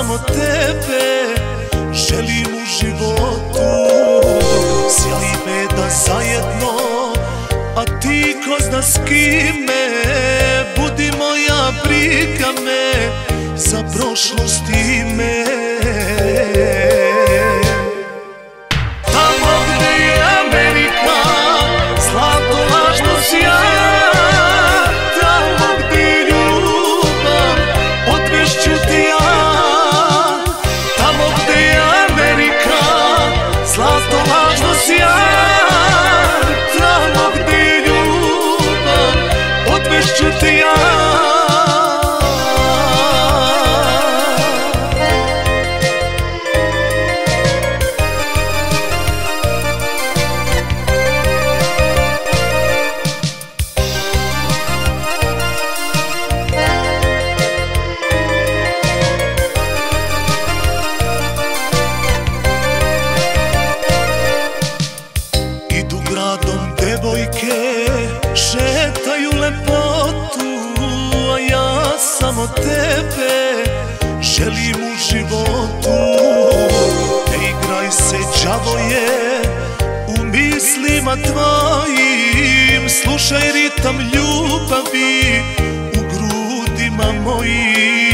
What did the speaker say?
samo tebe želim u životu. Sjeli me da zajedno, a ti ko zna s kime. Budi moja briga me za prošlost ime. Tamo gde je Amerika, zlato lažno sja. Tamo gde je ljubav, odvešću te ja. Tamo gde je Amerika, zlato lažno sja. Tamo gde je ljubav, odvešću te ja. Devojke šetaju lepotu, a ja samo tebe želim u životu. Ne igraj se đavoje u mislima tvojim, slušaj ritam ljubavi u grudima mojim.